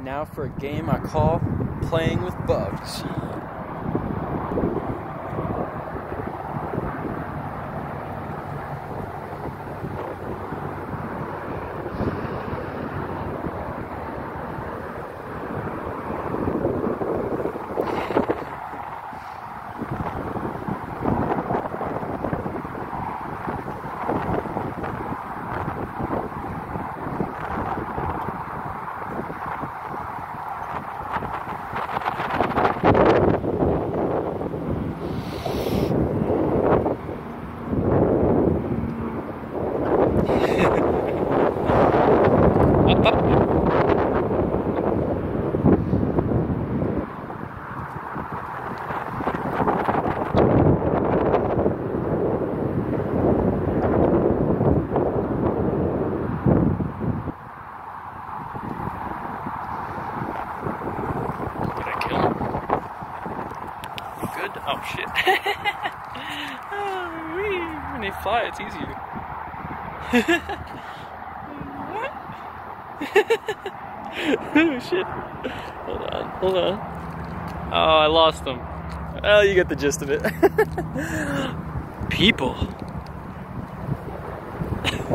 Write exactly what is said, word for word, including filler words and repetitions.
And now for a game I call Playing with Bugs. Oh shit. Oh, wee. When they fly, it's easier. Oh shit. Hold on, hold on. Oh, I lost them. Oh, you get the gist of it. People.